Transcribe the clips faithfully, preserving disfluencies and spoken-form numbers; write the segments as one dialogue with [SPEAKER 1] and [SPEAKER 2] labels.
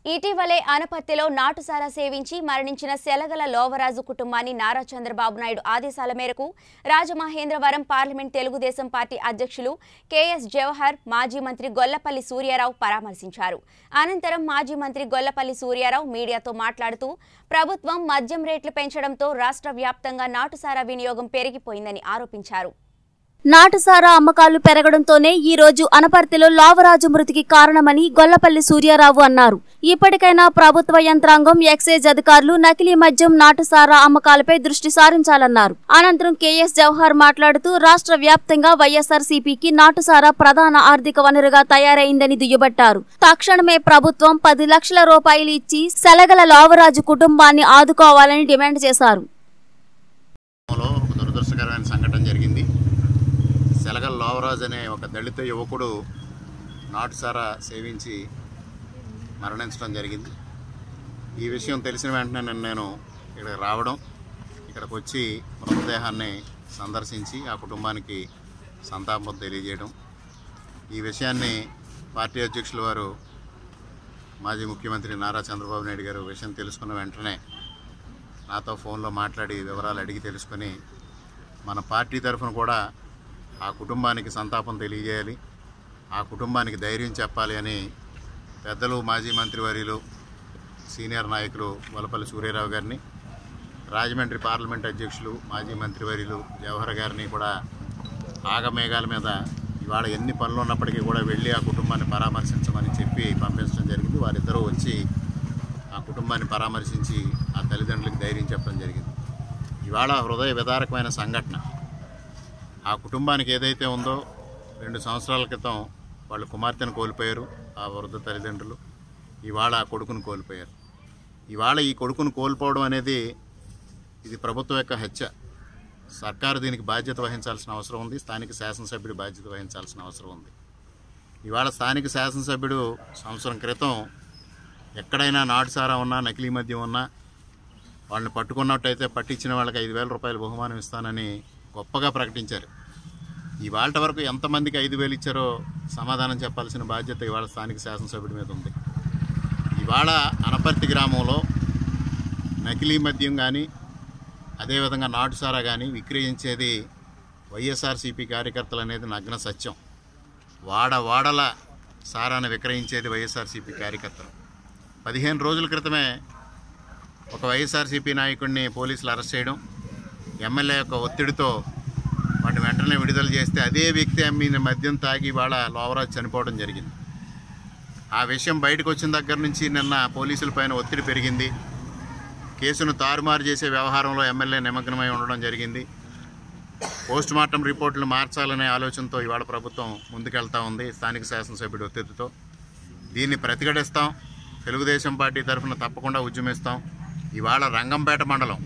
[SPEAKER 1] ఇటీవలే అనపర్తిలో నాటుసారా సేవించి మరణించిన సెలగల లోవరాజు కుటుంబాన్ని నారా చంద్రబాబు నాయుడు ఆదేశాల మేరకు రాజమహేంద్రవరం పార్లమెంట్ తెలుగుదేశం పార్టీ అధ్యక్షులు కెఎస్ జవహర్ మాజీ మంత్రి గొల్లపల్లి సూర్యారావు పరామర్శించారు. అనంతరం మాజీ మంత్రి గొల్లపల్లి సూర్యారావు మీడియాతో మాట్లాడుతూ ప్రభుత్వం మద్యం రేట్లు పెంచడంతో రాష్ట్ర వ్యాప్తంగా నాటుసారా వినియోగం పెరిగిపోయిందని ఆరోపించారు.
[SPEAKER 2] నాటుసారా అమ్మకాలు పెరగడంతోనే ఈ రోజు అనపర్తిలో లావరాజు మృతికి కారణమని గొల్లపల్లి సూర్యారావు అన్నారు. ఇప్పటికైనా ప్రభుత్వ యంత్రాంగం ఎక్సైజ్ అధికారులు నకిలీ మద్యం నాటుసారా అమ్మకాలపై దృష్టి సారించాలన్నారు. అనంతరం కెఎస్ జవహర్ మాట్లాడుతూ రాష్ట్ర వ్యాప్తంగా వైఎస్ఆర్సీపీకి నాటుసారా ప్రధాన ఆర్థిక వనరుగా తయారైందని దుయ్యబట్టారు. తక్షణమే ప్రభుత్వం పది లక్షల రూపాయలు ఇచ్చి సెలగల లావరాజు కుటుంబాన్ని ఆదుకోవాలని డిమాండ్ చేశారు.
[SPEAKER 3] సెలగల లోవరాజు అనే ఒక దళిత యువకుడు నాటుసారా సేవించి మరణించడం జరిగింది. ఈ విషయం తెలిసిన వెంటనే నేను నేను ఇక్కడికి రావడం, ఇక్కడికి వచ్చి మృతదేహాన్ని సందర్శించి ఆ కుటుంబానికి సంతాపం తెలియజేయడం, ఈ విషయాన్ని పార్టీ అధ్యక్షుల వారు మాజీ ముఖ్యమంత్రి నారా చంద్రబాబు నాయుడు గారు విషయం తెలుసుకున్న వెంటనే నాతో ఫోన్లో మాట్లాడి వివరాలు అడిగి తెలుసుకొని మన పార్టీ తరఫున కూడా ఆ కుటుంబానికి సంతాపం తెలియజేయాలి, ఆ కుటుంబానికి ధైర్యం చెప్పాలి అని పెద్దలు మాజీ మంత్రివర్యులు సీనియర్ నాయకులు గొల్లపల్లి సూర్యారావు గారిని, రాజమండ్రి పార్లమెంట్ అధ్యక్షులు మాజీ మంత్రివర్యులు జవహర్ గారిని కూడా ఆగమేఘాల మీద ఇవాళ ఎన్ని పనులు ఉన్నప్పటికీ కూడా వెళ్ళి ఆ కుటుంబాన్ని పరామర్శించమని చెప్పి పంపించడం జరిగింది. వారిద్దరూ వచ్చి ఆ కుటుంబాన్ని పరామర్శించి ఆ తల్లిదండ్రులకు ధైర్యం చెప్పడం జరిగింది. ఇవాళ హృదయ విదారకమైన సంఘటన. ఆ కుటుంబానికి ఏదైతే ఉందో రెండు సంవత్సరాల క్రితం వాళ్ళు కుమార్తెను కోల్పోయారు ఆ వృద్ధ తల్లిదండ్రులు, ఇవాళ ఆ కొడుకును కోల్పోయారు. ఇవాళ ఈ కొడుకును కోల్పోవడం అనేది ఇది ప్రభుత్వం యొక్క హత్య. సర్కారు దీనికి బాధ్యత వహించాల్సిన అవసరం ఉంది. స్థానిక శాసనసభ్యుడు బాధ్యత వహించాల్సిన అవసరం ఉంది. ఇవాళ స్థానిక శాసనసభ్యుడు సంవత్సరం క్రితం ఎక్కడైనా నాటుసారా ఉన్నా నకిలీ మద్యం ఉన్నా వాళ్ళని పట్టుకున్నట్టయితే పట్టించిన వాళ్ళకి ఐదు వేల రూపాయలు బహుమానం ఇస్తానని గొప్పగా ప్రకటించారు. ఇవాళ వరకు ఎంతమందికి ఐదు వేలు ఇచ్చారో సమాధానం చెప్పాల్సిన బాధ్యత ఇవాళ స్థానిక శాసనసభ్యుడి మీద ఉంది. ఇవాళ అనపర్తి గ్రామంలో నకిలీ మద్యం కానీ అదేవిధంగా నాటుసారా కానీ విక్రయించేది వైఎస్ఆర్సీపీ కార్యకర్తలు అనేది నగ్న సత్యం. వాడ వాడల సారాన్ని విక్రయించేది వైఎస్ఆర్సీపీ కార్యకర్తలు. పదిహేను రోజుల క్రితమే ఒక వైఎస్ఆర్సీపీ నాయకుడిని పోలీసులు అరెస్ట్ చేయడం, ఎమ్మెల్యే యొక్క ఒత్తిడితో వాటిని వెంటనే విడుదల చేస్తే అదే వ్యక్తి అమ్మిన మద్యం తాగి వాళ్ళ లోవరాజు చనిపోవడం జరిగింది. ఆ విషయం బయటకు వచ్చిన దగ్గర నుంచి నిన్న పోలీసుల పైన ఒత్తిడి పెరిగింది. కేసును తారుమారు చేసే వ్యవహారంలో ఎమ్మెల్యే నిమగ్నమై ఉండడం జరిగింది. పోస్ట్ మార్టం రిపోర్టులు మార్చాలనే ఆలోచనతో ఇవాళ ప్రభుత్వం ముందుకెళ్తా ఉంది స్థానిక శాసనసభ్యుడి ఒత్తిడితో. దీన్ని ప్రతిఘటిస్తాం. తెలుగుదేశం పార్టీ తరఫున తప్పకుండా ఉద్యమిస్తాం. ఇవాళ రంగంపేట మండలం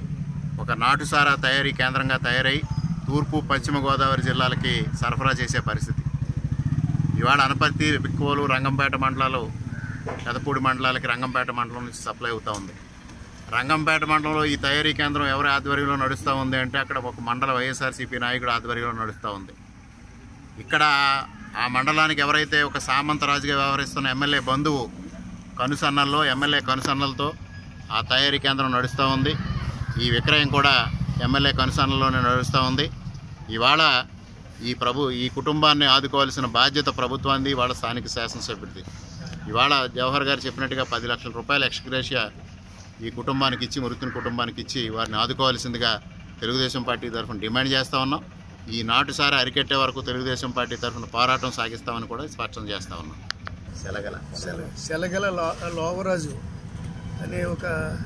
[SPEAKER 3] ఒక నాటుసారా తయారీ కేంద్రంగా తయారై తూర్పు పశ్చిమ గోదావరి జిల్లాలకి సరఫరా చేసే పరిస్థితి. ఇవాళ అనపర్తి, బిక్కోలు, రంగంపేట మండలాలు, పెదపూడి మండలాలకి రంగంపేట మండలం నుంచి సప్లై అవుతూ ఉంది. రంగంపేట మండలంలో ఈ తయారీ కేంద్రం ఎవరి ఆధ్వర్యంలో నడుస్తూ ఉంది అంటే అక్కడ ఒక మండల వైఎస్ఆర్సీపీ నాయకుడు ఆధ్వర్యంలో నడుస్తూ ఉంది. ఇక్కడ ఆ మండలానికి ఎవరైతే ఒక సామంతరాజుగా వ్యవహరిస్తున్న ఎమ్మెల్యే బంధువు కనుసన్నల్లో ఎమ్మెల్యే కనుసన్నలతో ఆ తయారీ కేంద్రం నడుస్తూ ఉంది. ఈ విక్రయం కూడా ఎమ్మెల్యే కనుసన్నలోనే నడుస్తూ ఉంది. ఇవాళ ఈ ప్రభు ఈ కుటుంబాన్ని ఆదుకోవాల్సిన బాధ్యత ప్రభుత్వాన్ని, ఇవాళ స్థానిక శాసనసభ్యుడిది. ఇవాళ జవహర్ గారు చెప్పినట్టుగా పది లక్షల రూపాయల ఎక్స్గ్రేషియా ఈ కుటుంబానికి ఇచ్చి, మృతుని కుటుంబానికి ఇచ్చి వారిని ఆదుకోవాల్సిందిగా తెలుగుదేశం పార్టీ తరఫున డిమాండ్ చేస్తూ ఉన్నాం. ఈ నాటుసారా అరికెట్టే వరకు తెలుగుదేశం పార్టీ తరఫున పోరాటం సాగిస్తామని కూడా స్పష్టం చేస్తూ ఉన్నాం. సెలగల
[SPEAKER 4] సెలగల లోవరాజు అనే ఒక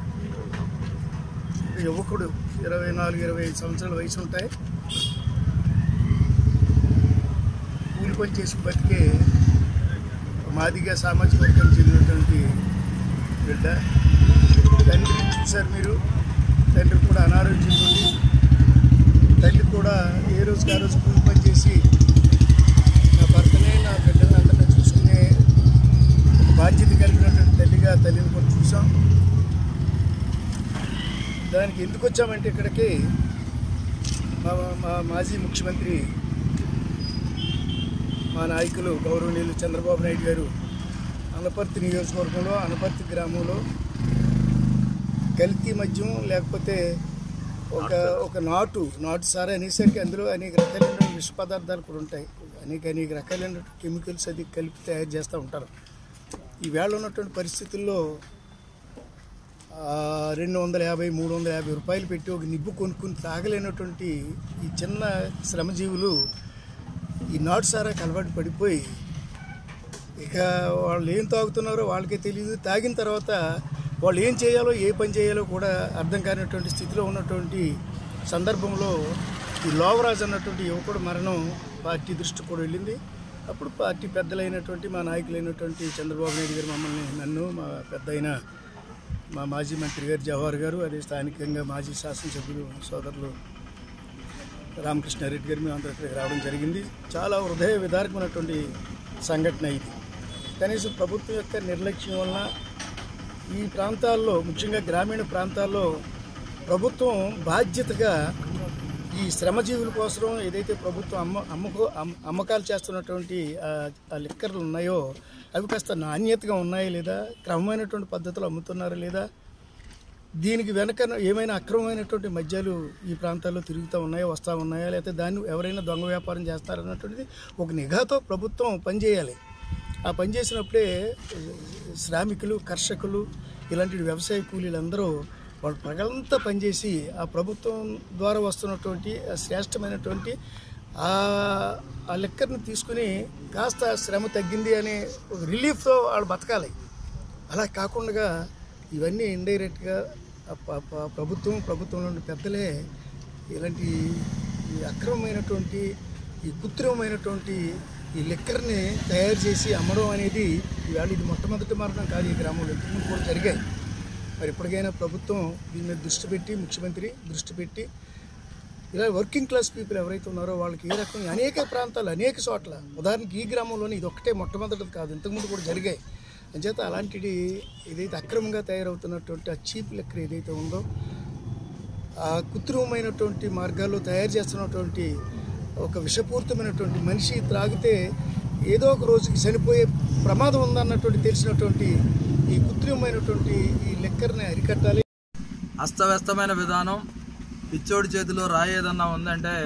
[SPEAKER 4] యువకుడు, ఇరవై నాలుగు ఇరవై ఐదు సంవత్సరాల వయసు ఉంటాయి. కూలి పని చేసి బతికే మాదిగా సామాజిక వర్గానికి చెందినటువంటి బిడ్డ. తండ్రి చూశారు మీరు, తండ్రి కూడా అనారోగ్యం ఉంది. తల్లి కూడా ఏ రోజుకి ఆ రోజు కూలి పని చేసి నా భర్తనే నా బిడ్డని అందరినీ చూసుకునే బాధ్యత కలిగినటువంటి తల్లిగా తల్లిని కూడా చూసాం. దానికి ఎందుకు వచ్చామంటే ఇక్కడికి మా మా మాజీ ముఖ్యమంత్రి మా నాయకులు గౌరవనీయులు చంద్రబాబు నాయుడు గారు అనపర్తి నియోజకవర్గంలో అనపర్తి గ్రామంలో కల్తీ మద్యం లేకపోతే ఒక ఒక నాటు నాటు సారా అనేసరికి అందులో అనేక రకాలైన విష పదార్థాలు కూడా ఉంటాయి. అనేక అనేక రకాలైన కెమికల్స్ అది కలిపి తయారు చేస్తూ ఉంటారు. ఈవేళ ఉన్నటువంటి పరిస్థితుల్లో రెండు వందల యాభై మూడు వందల యాభై రూపాయలు పెట్టి ఒక నిబ్బు కొనుక్కుని తాగలేనటువంటి ఈ చిన్న శ్రమజీవులు ఈ నాటు సారాకి అలవాటు పడిపోయి ఇక వాళ్ళు ఏం తాగుతున్నారో వాళ్ళకే తెలియదు. తాగిన తర్వాత వాళ్ళు ఏం చేయాలో ఏ పని చేయాలో కూడా అర్థం కానిటువంటి స్థితిలో ఉన్నటువంటి సందర్భంలో ఈ లోవరాజు అన్నటువంటి యువకుడు మరణం పార్టీ దృష్టికి కూడా వెళ్ళింది. అప్పుడు పార్టీ పెద్దలైనటువంటి మా నాయకులైనటువంటి చంద్రబాబు నాయుడు గారు మమ్మల్ని నన్ను మా పెద్ద అయిన మా మాజీ మంత్రి గారు జవహర్ గారు అదే స్థానికంగా మాజీ శాసనసభ్యులు సోదరులు రామకృష్ణారెడ్డి గారు మేము అందరూ ఇక్కడికి రావడం జరిగింది. చాలా హృదయ విదారకమైనటువంటి సంఘటన ఇది. కనీసం ప్రభుత్వం యొక్క నిర్లక్ష్యం వలన ఈ ప్రాంతాల్లో ముఖ్యంగా గ్రామీణ ప్రాంతాల్లో ప్రభుత్వం బాధ్యతగా ఈ శ్రమజీవుల కోసం ఏదైతే ప్రభుత్వం అమ్మ అమ్మకో అమ్మకాలు చేస్తున్నటువంటి ఆ లిక్కర్లు ఉన్నాయో అవి కాస్త నాణ్యతగా ఉన్నాయా లేదా, క్రమమైనటువంటి పద్ధతులు అమ్ముతున్నారా లేదా, దీనికి వెనక ఏమైనా అక్రమమైనటువంటి మద్యాలు ఈ ప్రాంతాల్లో తిరుగుతూ ఉన్నాయా వస్తూ ఉన్నాయా, లేకపోతే దాన్ని ఎవరైనా దొంగ వ్యాపారం చేస్తారన్నటువంటిది ఒక నిఘాతో ప్రభుత్వం పనిచేయాలి. ఆ పనిచేసినప్పుడే శ్రామికులు కర్షకులు ఇలాంటి వ్యవసాయ కూలీలందరూ వాళ్ళు పగలంతా పనిచేసి ఆ ప్రభుత్వం ద్వారా వస్తున్నటువంటి శ్రేష్టమైనటువంటి ఆ లెక్కర్ని తీసుకుని కాస్త శ్రమ తగ్గింది అనే ఒక రిలీఫ్తో వాళ్ళు బతకాలి. అలా కాకుండా ఇవన్నీ ఇండైరెక్ట్గా ప్రభుత్వం ప్రభుత్వంలోని పెద్దలే ఇలాంటి అక్రమమైనటువంటి ఈ కృత్రిమమైనటువంటి ఈ లిక్కర్ని తయారు చేసి అమ్మడం అనేది ఇవాళ ఇది మొట్టమొదటి మరణం కాదు. ఈ గ్రామంలో ఇంతకుముందు కూడా జరిగాయి. మరి ఇప్పటికైనా ప్రభుత్వం దీని మీద దృష్టి పెట్టి ముఖ్యమంత్రి దృష్టి పెట్టి ఇలా వర్కింగ్ క్లాస్ పీపుల్ ఎవరైతే ఉన్నారో వాళ్ళకి ఏ రకంగా అనేక ప్రాంతాలు అనేక చోట్ల ఉదాహరణకి ఈ గ్రామంలోనే ఇది ఒక్కటే మొట్టమొదటిది కాదు, ఇంతకుముందు కూడా జరిగాయి. అంచేత అలాంటిది ఏదైతే అక్రమంగా తయారవుతున్నటువంటి ఆ చీప్ లిక్కర్ ఏదైతే ఉందో ఆ కృత్రిమమైనటువంటి మార్గాల్లో తయారు చేస్తున్నటువంటి ఒక విషపూరితమైనటువంటి మనిషి త్రాగితే ఏదో ఒక రోజుకి చనిపోయే ప్రమాదం ఉందన్నటువంటి తెలిసినటువంటి ఈ కృత్రిమమైనటువంటి ఈ లెక్కర్ని అరికట్టాలి.
[SPEAKER 5] అస్తవ్యస్తమైన విధానం, పిచ్చోడి చేతిలో రాయి ఏదన్నా ఉందంటే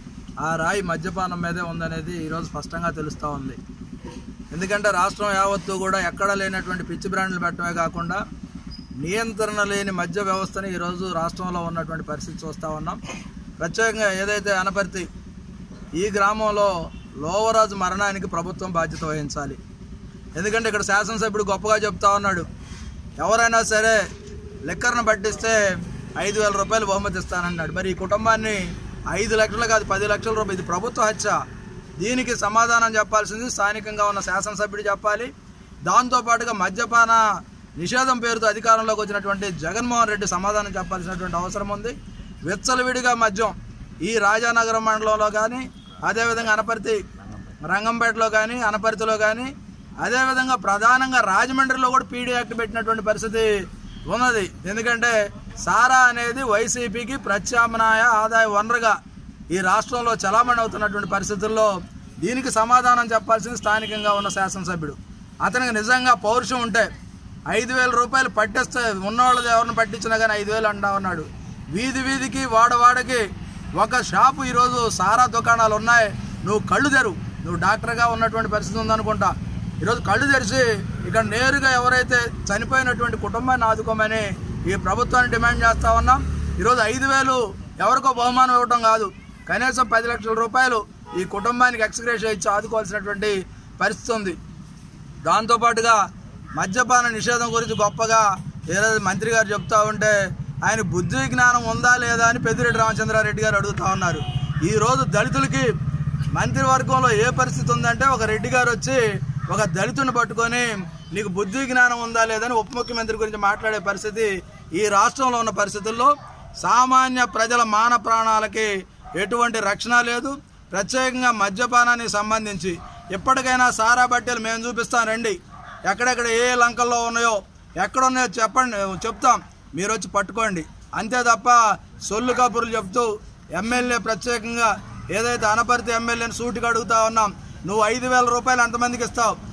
[SPEAKER 5] ఆ రాయి మద్యపానం మీదే ఉందనేది ఈరోజు స్పష్టంగా తెలుస్తూ ఉంది. ఎందుకంటే రాష్ట్రం యావత్తు కూడా ఎక్కడా లేనటువంటి పిచ్చి బ్రాండ్లు పెట్టడమే కాకుండా నియంత్రణ లేని మద్య వ్యవస్థని ఈరోజు రాష్ట్రంలో ఉన్నటువంటి పరిస్థితి చూస్తూ ఉన్నాం. ప్రత్యేకంగా ఏదైతే అనపర్తి ఈ గ్రామంలో లోవరాజు మరణానికి ప్రభుత్వం బాధ్యత వహించాలి. ఎందుకంటే ఇక్కడ శాసనసభ్యుడు గొప్పగా చెప్తా ఉన్నాడు, ఎవరైనా సరే లిక్కర్ను పట్టిస్తే ఐదు వేల రూపాయలు బహుమతి ఇస్తానన్నాడు. మరి ఈ కుటుంబాన్ని ఐదు లక్షలు కాదు పది లక్షల రూపాయలు, ఇది ప్రభుత్వ హత్య. దీనికి సమాధానం చెప్పాల్సింది స్థానికంగా ఉన్న శాసనసభ్యుడు చెప్పాలి. దాంతోపాటుగా మద్యపాన నిషేధం పేరుతో అధికారంలోకి వచ్చినటువంటి జగన్మోహన్ రెడ్డి సమాధానం చెప్పాల్సినటువంటి అవసరం ఉంది. విచ్చలవిడిగా మద్యం ఈ రాజానగరం మండలంలో కానీ అదేవిధంగా అనపర్తి రంగంపేటలో కానీ అనపర్తిలో కానీ అదేవిధంగా ప్రధానంగా రాజమండ్రిలో కూడా పీడీ యాక్ట్ పెట్టినటువంటి పరిస్థితి ఉన్నది. ఎందుకంటే సారా అనేది వైసీపీకి ప్రత్యామ్నాయ ఆదాయ వనరుగా ఈ రాష్ట్రంలో చలామణి అవుతున్నటువంటి పరిస్థితుల్లో దీనికి సమాధానం చెప్పాల్సింది స్థానికంగా ఉన్న శాసనసభ్యుడు. అతనికి నిజంగా పౌరుషం ఉంటే ఐదు వేల రూపాయలు పట్టిస్తే ఉన్నవాళ్ళది ఎవరిని పట్టించినా కానీ ఐదు వేలు అంటా ఉన్నాడు. వీధి వీధికి వాడవాడకి ఒక షాపు ఈరోజు సారా దుకాణాలు ఉన్నాయి. నువ్వు కళ్ళు తెరు, నువ్వు డాక్టర్గా ఉన్నటువంటి పరిస్థితి ఉందనుకుంటా. ఈరోజు కళ్ళు తెరిచి ఇక్కడ నేరుగా ఎవరైతే చనిపోయినటువంటి కుటుంబాన్ని ఆదుకోమని ఈ ప్రభుత్వాన్ని డిమాండ్ చేస్తూ ఉన్నాం. ఈరోజు ఐదు వేలు ఎవరికో బహుమానం ఇవ్వడం కాదు, కనీసం పది లక్షల రూపాయలు ఈ కుటుంబానికి ఎక్స్గ్రేషియా ఇచ్చి ఆదుకోవాల్సినటువంటి పరిస్థితి ఉంది. దాంతోపాటుగా మద్యపాన నిషేధం గురించి గొప్పగా ఏదైతే మంత్రి గారు చెప్తా ఉంటే ఆయన బుద్ధి జ్ఞానం ఉందా లేదా అని పెద్దిరెడ్డి రామచంద్రారెడ్డి గారు అడుగుతూ ఉన్నారు. ఈరోజు దళితులకి మంత్రివర్గంలో ఏ పరిస్థితి ఉందంటే ఒక రెడ్డి గారు వచ్చి ఒక దళితుని పట్టుకొని నీకు బుద్ధి జ్ఞానం ఉందా లేదని ఉప ముఖ్యమంత్రి గురించి మాట్లాడే పరిస్థితి ఈ రాష్ట్రంలో ఉన్న పరిస్థితుల్లో సామాన్య ప్రజల మాన ప్రాణాలకి ఎటువంటి రక్షణ లేదు. ప్రత్యేకంగా మద్యపానానికి సంబంధించి ఎప్పటికైనా సారా బట్టలు మేము చూపిస్తాం రండి, ఎక్కడెక్కడ ఏ లంకల్లో ఉన్నాయో ఎక్కడున్నాయో చెప్పండి చెప్తాం, మీరు వచ్చి పట్టుకోండి. అంతే తప్ప సొల్లు కబుర్లు చెప్తూ ఎమ్మెల్యే ప్రత్యేకంగా ఏదైతే అనపర్తి ఎమ్మెల్యేని సూటిగా అడుగుతా ఉన్నాం, నువ్వు ఐదు వేల రూపాయలు ఎంతమందికి ఇస్తావు,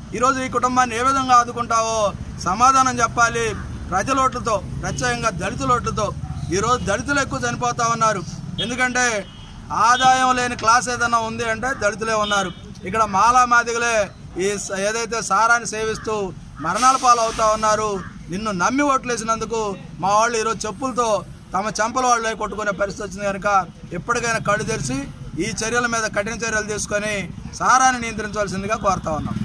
[SPEAKER 5] ఈరోజు ఈ కుటుంబాన్ని ఏ విధంగా ఆదుకుంటావో సమాధానం చెప్పాలి. ప్రజల ఓట్లతో, ప్రత్యేకంగా దళితుల ఓట్లతో. ఈరోజు దళితులు ఎక్కువ చనిపోతా ఉన్నారు. ఎందుకంటే ఆదాయం లేని క్లాస్ ఏదైనా ఉంది అంటే దళితులే ఉన్నారు. ఇక్కడ మాలా మాదిగలే ఈ ఏదైతే సారాన్ని సేవిస్తూ మరణాల పాలు అవుతా ఉన్నారు. నిన్ను నమ్మి ఓట్లేసినందుకు మా వాళ్ళు ఈరోజు చెప్పులతో తమ చెంపల వాళ్ళు కొట్టుకునే పరిస్థితి వచ్చింది కనుక ఎప్పటికైనా కళ్ళు తెరిచి ఈ చర్యల మీద కఠిన చర్యలు తీసుకొని సారాన్ని నియంత్రించవలసిందిగా కోరుతా ఉన్నాం.